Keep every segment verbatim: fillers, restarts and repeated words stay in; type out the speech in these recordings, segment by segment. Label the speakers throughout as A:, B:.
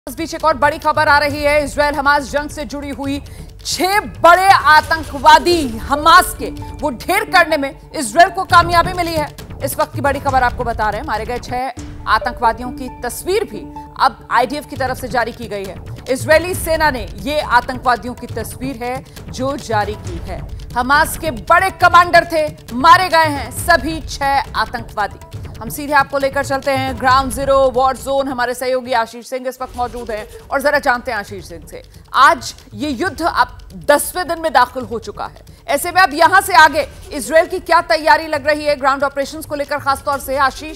A: इस बीच एक और बड़ी खबर आ रही है। इजराइल हमास जंग से जुड़ी हुई छह बड़े आतंकवादी हमास के वो ढेर करने में इजराइल को कामयाबी मिली है। इस वक्त की बड़ी खबर आपको बता रहे हैं। मारे गए छह आतंकवादियों की तस्वीर भी अब आईडीएफ की तरफ से जारी की गई है। इजरायली सेना ने ये आतंकवादियों की तस्वीर है जो जारी की है। हमास के बड़े कमांडर थे, मारे गए हैं सभी छह आतंकवादी। हम सीधे आपको लेकर चलते हैं ग्राउंड जीरो वॉर जोन। हमारे सहयोगी आशीष सिंह इस वक्त मौजूद हैं और जरा जानते हैं आशीष सिंह से, आज ये युद्ध अब दसवें दिन में दाखिल हो चुका है। ऐसे में अब यहां से आगे इजराइल की क्या तैयारी लग रही है ग्राउंड ऑपरेशंस को लेकर खासतौर से? आशीष,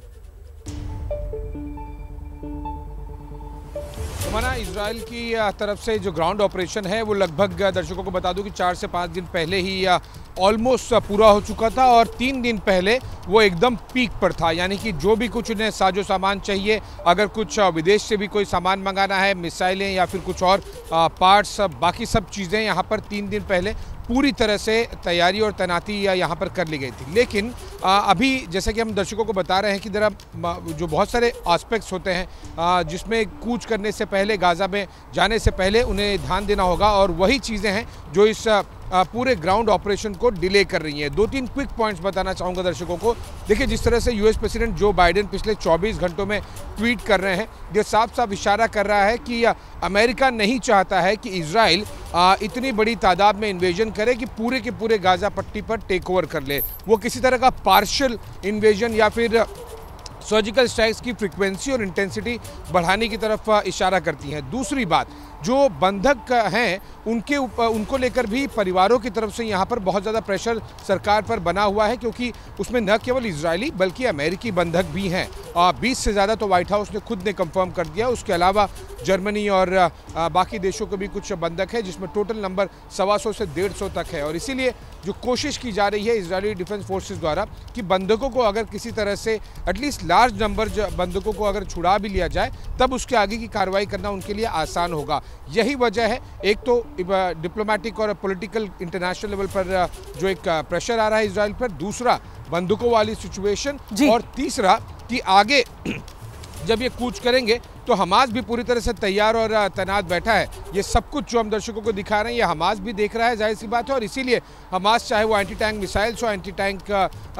B: हमारा इजराइल की तरफ से जो ग्राउंड ऑपरेशन है वो लगभग दर्शकों को बता दूं कि चार से पाँच दिन पहले ही ऑलमोस्ट पूरा हो चुका था और तीन दिन पहले वो एकदम पीक पर था। यानी कि जो भी कुछ उन्हें साजो सामान चाहिए, अगर कुछ विदेश से भी कोई सामान मंगाना है, मिसाइलें या फिर कुछ और पार्ट्स, बाकी सब चीज़ें यहाँ पर तीन दिन पहले पूरी तरह से तैयारी और तैनाती यहाँ पर कर ली गई थी। लेकिन आ, अभी जैसे कि हम दर्शकों को बता रहे हैं कि जरा जो बहुत सारे एस्पेक्ट्स होते हैं जिसमें कूच करने से पहले, गाज़ा में जाने से पहले उन्हें ध्यान देना होगा, और वही चीज़ें हैं जो इस पूरे ग्राउंड ऑपरेशन को डिले कर रही हैं। दो तीन क्विक पॉइंट्स बताना चाहूँगा दर्शकों को। देखिए, जिस तरह से यूएस प्रेसिडेंट जो बाइडेन पिछले चौबीस घंटों में ट्वीट कर रहे हैं, ये साफ साफ इशारा कर रहा है कि अमेरिका नहीं चाहता है कि इजराइल इतनी बड़ी तादाद में इन्वेजन करे कि पूरे के पूरे गाज़ा पट्टी पर टेक ओवर कर ले। वो किसी तरह का पार्शियल इन्वेजन या फिर सर्जिकल स्ट्राइक्स की फ्रीक्वेंसी और इंटेंसिटी बढ़ाने की तरफ इशारा करती हैं। दूसरी बात, जो बंधक हैं उनके ऊपर, उनको लेकर भी परिवारों की तरफ से यहाँ पर बहुत ज़्यादा प्रेशर सरकार पर बना हुआ है, क्योंकि उसमें न केवल इजरायली बल्कि अमेरिकी बंधक भी हैं। बीस से ज़्यादा तो व्हाइट हाउस ने खुद ने कंफर्म कर दिया। उसके अलावा जर्मनी और आ, बाकी देशों के भी कुछ बंधक है, जिसमें टोटल नंबर सवा सौ से डेढ़ सौ तक है। और इसीलिए जो कोशिश की जा रही है इजरायली डिफेंस फोर्सेस द्वारा कि बंधकों को अगर किसी तरह से एटलीस्ट लार्ज नंबर बंधकों को अगर छुड़ा भी लिया जाए, तब उसके आगे की कार्रवाई करना उनके लिए आसान होगा। यही वजह है, एक तो डिप्लोमेटिक और पॉलिटिकल इंटरनेशनल लेवल पर जो एक प्रेशर आ रहा है इजराइल पर, दूसरा बंदूकों वाली सिचुएशन, और तीसरा कि आगे जब ये कूच करेंगे तो हमास भी पूरी तरह से तैयार और तैनात बैठा है। ये सब कुछ जो हम दर्शकों को दिखा रहे हैं ये हमास भी देख रहा है, जाहिर सी बात है। और इसीलिए हमास, चाहे वो एंटी टैंक मिसाइल्स हो, एंटी टैंक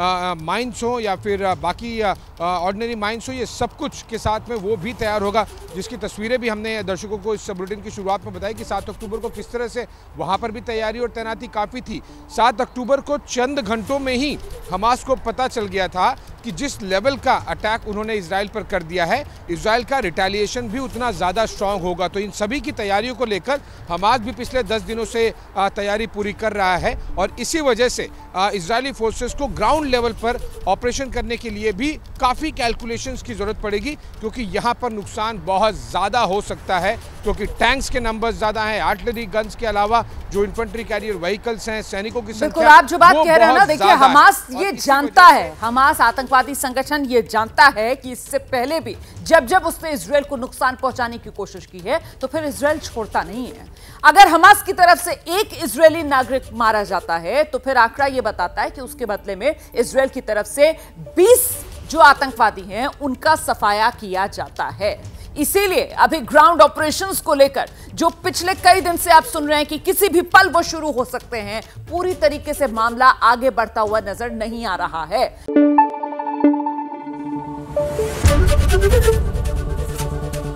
B: माइंस हो या फिर बाकी ऑर्डिनरी माइंस हो, ये सब कुछ के साथ में वो भी तैयार होगा, जिसकी तस्वीरें भी हमने दर्शकों को इस बुलेटिन की शुरुआत में बताई कि सात अक्टूबर को किस तरह से वहाँ पर भी तैयारी और तैनाती काफ़ी थी। सात अक्टूबर को चंद घंटों में ही हमास को पता चल गया था कि जिस लेवल का अटैक उन्होंने इजराइल पर कर दिया है, इजराइल का रिटेलिएशन भी उतना ज़्यादा स्ट्रांग होगा। तो इन सभी की तैयारियों को लेकर हमास भी पिछले दस दिनों से तैयारी पूरी कर रहा है, और इसी वजह से इजरायली फोर्सेस को ग्राउंड लेवल पर ऑपरेशन करने के लिए भी काफ़ी कैलकुलेशंस की ज़रूरत पड़ेगी, क्योंकि यहाँ पर नुकसान बहुत ज़्यादा हो सकता है, क्योंकि टैंक्स के नंबर ज़्यादा हैं, आर्टिलरी गन्स के अलावा जो इन्फेंट्री कैरियर व्हीकल्स हैं, सैनिकों की संख्या।
A: आप जो बात कह रहे हैं ना, देखिए हमास ये जानता है, हमास आतंकवादी संगठन ये जानता है कि इससे पहले भी जब जब उसने इजराइल को नुकसान पहुंचाने की कोशिश की है तो फिर इजराइल छोड़ता नहीं है। अगर हमास की तरफ से एक इजरायली नागरिक मारा जाता है तो फिर आंकड़ा ये बताता है कि उसके बदले में इजराइल की तरफ से बीस जो आतंकवादी हैं उनका सफाया किया जाता है। इसीलिए अभी ग्राउंड ऑपरेशंस को लेकर जो पिछले कई दिन से आप सुन रहे हैं कि किसी भी पल वो शुरू हो सकते हैं, पूरी तरीके से मामला आगे बढ़ता हुआ नजर नहीं आ रहा है।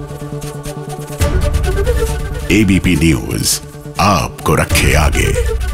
C: एबीपी न्यूज आपको रखे आगे।